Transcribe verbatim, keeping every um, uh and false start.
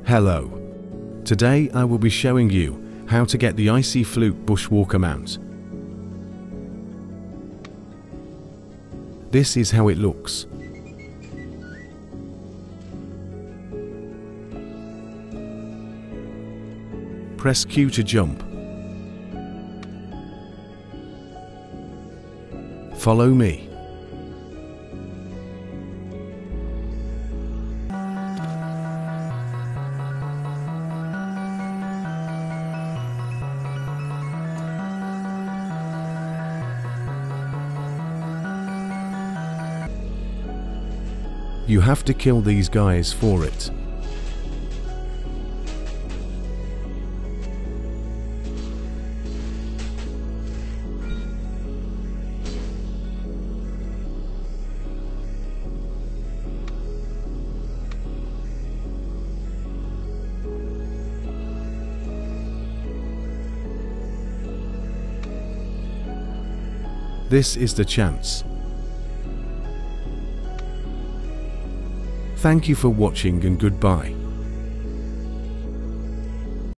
Hello. Today I will be showing you how to get the Icy Flute Bushwalker mount. This is how it looks. Press Q to jump. Follow me. You have to kill these guys for it. This is the chance. Thank you for watching and goodbye.